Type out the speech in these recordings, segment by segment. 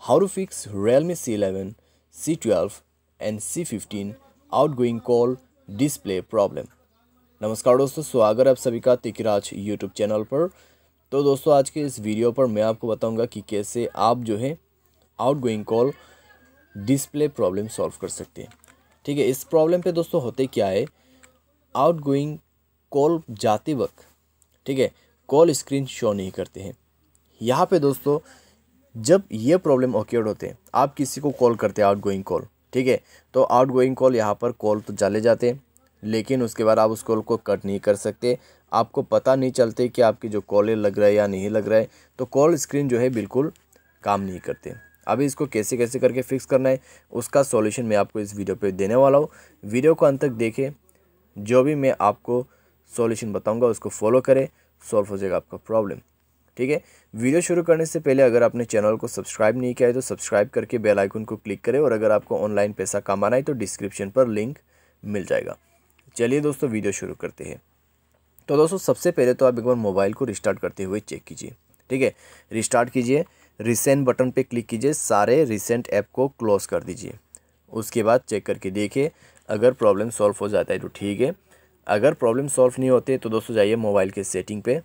How to fix Realme C11, C12 and C15 outgoing call display problem। नमस्कार दोस्तों, स्वागत है आप सभी का तिकराज यूट्यूब चैनल पर। तो दोस्तों आज के इस वीडियो पर मैं आपको बताऊंगा कि कैसे आप जो है outgoing call display problem solve कर सकते हैं। ठीक है, इस प्रॉब्लम पे दोस्तों होते क्या है, आउटगोइंग कॉल जाते वक्त ठीक है कॉल स्क्रीन शो नहीं करते हैं। यहाँ पे दोस्तों जब ये प्रॉब्लम ऑक्योर्ड होते हैं, आप किसी को कॉल करते हैं आउटगोइंग कॉल, ठीक है, तो आउटगोइंग कॉल यहाँ पर कॉल तो चले जाते हैं, लेकिन उसके बाद आप उस कॉल को कट नहीं कर सकते। आपको पता नहीं चलते कि आपकी जो कॉल लग रहा है या नहीं लग रहा है, तो कॉल स्क्रीन जो है बिल्कुल काम नहीं करते। अभी इसको कैसे कैसे करके फिक्स करना है, उसका सॉल्यूशन मैं आपको इस वीडियो पे देने वाला हूँ। वीडियो को अंत तक देखें, जो भी मैं आपको सॉल्यूशन बताऊँगा उसको फॉलो करें, सॉल्व हो जाएगा आपका प्रॉब्लम। ठीक है, वीडियो शुरू करने से पहले अगर आपने चैनल को सब्सक्राइब नहीं किया है तो सब्सक्राइब करके बेल आइकन को क्लिक करें, और अगर आपको ऑनलाइन पैसा कमाना है तो डिस्क्रिप्शन पर लिंक मिल जाएगा। चलिए दोस्तों वीडियो शुरू करते हैं। तो दोस्तों सबसे पहले तो आप एक बार मोबाइल को रिस्टार्ट करते हुए चेक कीजिए। ठीक है, रिस्टार्ट कीजिए, रिसेंट बटन पे क्लिक कीजिए, सारे रिसेंट ऐप को क्लोज कर दीजिए। उसके बाद चेक करके देखिए, अगर प्रॉब्लम सॉल्व हो जाता है तो ठीक है, अगर प्रॉब्लम सॉल्व नहीं होते तो दोस्तों जाइए मोबाइल के सेटिंग पे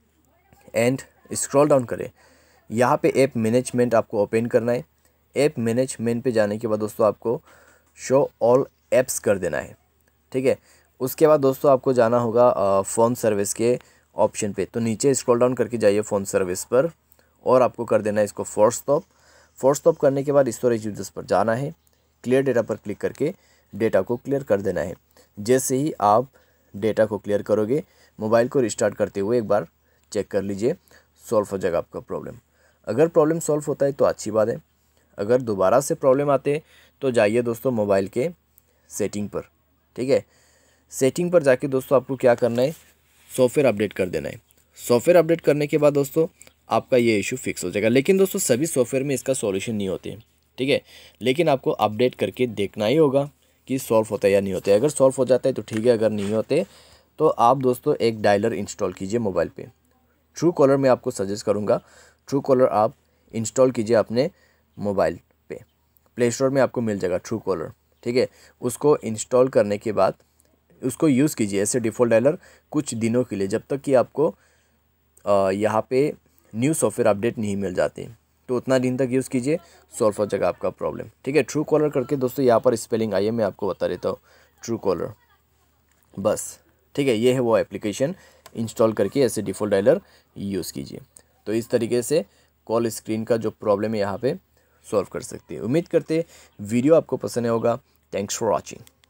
एंड स्क्रॉल डाउन करें। यहाँ पे ऐप मैनेजमेंट आपको ओपन करना है। ऐप मैनेजमेंट पे जाने के बाद दोस्तों आपको शो ऑल ऐप्स कर देना है। ठीक है, उसके बाद दोस्तों आपको जाना होगा फ़ोन सर्विस के ऑप्शन पे, तो नीचे स्क्रॉल डाउन करके जाइए फ़ोन सर्विस पर, और आपको कर देना है इसको फोर्स स्टॉप। फोर्स स्टॉप करने के बाद स्टोरेज यूजर्स पर जाना है, क्लियर डेटा पर क्लिक करके डेटा को क्लियर कर देना है। जैसे ही आप डेटा को क्लियर करोगे, मोबाइल को रिस्टार्ट करते हुए एक बार चेक कर लीजिए, सॉल्व हो जाएगा आपका प्रॉब्लम। अगर प्रॉब्लम सॉल्व होता है तो अच्छी बात है, अगर दोबारा से प्रॉब्लम आते तो जाइए दोस्तों मोबाइल के सेटिंग पर। ठीक है, सेटिंग पर जाके दोस्तों आपको क्या करना है, सॉफ्टवेयर अपडेट कर देना है। सॉफ्टवेयर अपडेट करने के बाद दोस्तों आपका ये इशू फिक्स हो जाएगा। लेकिन दोस्तों सभी सॉफ्टवेयर में इसका सॉल्यूशन नहीं होते हैं। ठीक है, लेकिन आपको अपडेट करके देखना ही होगा कि सॉल्व होता है या नहीं होता है। अगर सॉल्व हो जाता है तो ठीक है, अगर नहीं होते तो आप दोस्तों एक डायलर इंस्टॉल कीजिए मोबाइल पे। ट्रू कॉलर मैं आपको सजेस्ट करूंगा, ट्रू कॉलर आप इंस्टॉल कीजिए अपने मोबाइल पे, प्ले स्टोर में आपको मिल जाएगा ट्रू कॉलर। ठीक है, उसको इंस्टॉल करने के बाद उसको यूज़ कीजिए ऐसे डिफ़ॉल्ट डायलर कुछ दिनों के लिए, जब तक कि आपको यहाँ पे न्यू सॉफ्टवेयर अपडेट नहीं मिल जाते, तो उतना दिन तक यूज़ कीजिए, सॉल्व हो जाएगा आपका प्रॉब्लम। ठीक है, ट्रू कॉलर करके दोस्तों यहाँ पर स्पेलिंग आइए, मैं आपको बता देता हूँ, ट्रू कॉलर बस। ठीक है, ये है वो एप्लीकेशन, इंस्टॉल करके ऐसे डिफ़ॉल्ट डायलर यूज़ कीजिए। तो इस तरीके से कॉल स्क्रीन का जो प्रॉब्लम है यहाँ पे सॉल्व कर सकते हैं। उम्मीद करते वीडियो आपको पसंद होगा। Thanks for watching.